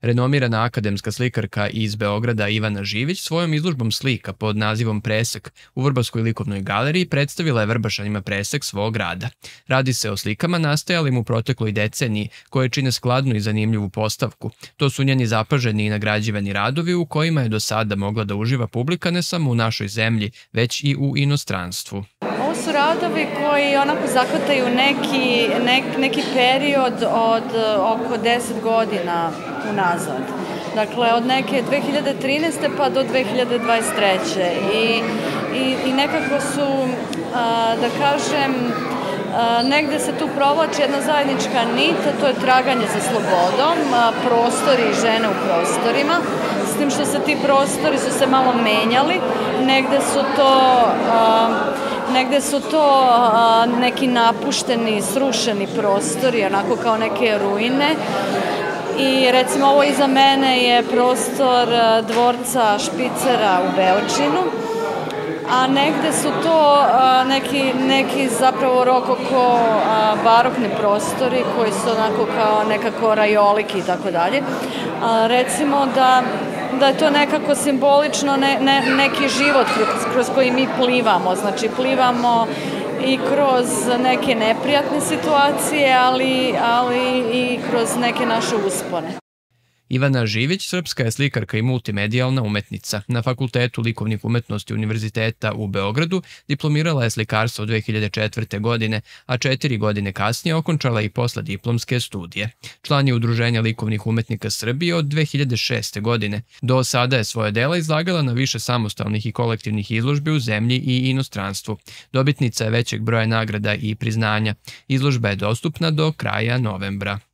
Renomirana akademska slikarka iz Beograda Ivana Živić svojom izložbom slika pod nazivom Presek u Vrbaskoj likovnoj galeriji predstavila je Vrbašanima presek svog rada. Radi se o slikama nastajalim u protekloj deceniji koje čine skladnu i zanimljivu postavku. To su njeni zapaženi i nagrađivani radovi u kojima je do sada mogla da uživa publika ne samo u našoj zemlji, već i u inostranstvu. Ovo su radovi koji onako zahvataju neki period od oko 10 godina unazad. Dakle, od neke 2013. pa do 2023. I nekako su, da kažem, negde se tu provlači jedna zajednička nit, a to je traganje za slobodom, prostori i žene u prostorima, s tim što se ti prostori su se malo menjali, negde su to neki napušteni, srušeni prostori, onako kao neke ruine. I recimo ovo iza mene je prostor dvorca Špicera u Beočinu, a negde su to neki zapravo rokoko barokni prostori koji su onako kao nekako rajoliki i tako dalje. Recimo da je to nekako simbolično neki život kroz koji mi plivamo, znači plivamo i kroz neke neprijatne situacije, ali i kroz neke naše uspone. Ivana Živić srpska je slikarka i multimedijalna umetnica. Na Fakultetu likovnih umetnosti Univerziteta u Beogradu diplomirala je slikarstvo 2004. godine, a 4 godine kasnije okončala i poslediplomske studije. Član je Udruženja likovnih umetnika Srbije od 2006. godine. Do sada je svoje dela izlagala na više samostalnih i kolektivnih izložbi u zemlji i inostranstvu. Dobitnica je većeg broja nagrada i priznanja. Izložba je dostupna do kraja novembra.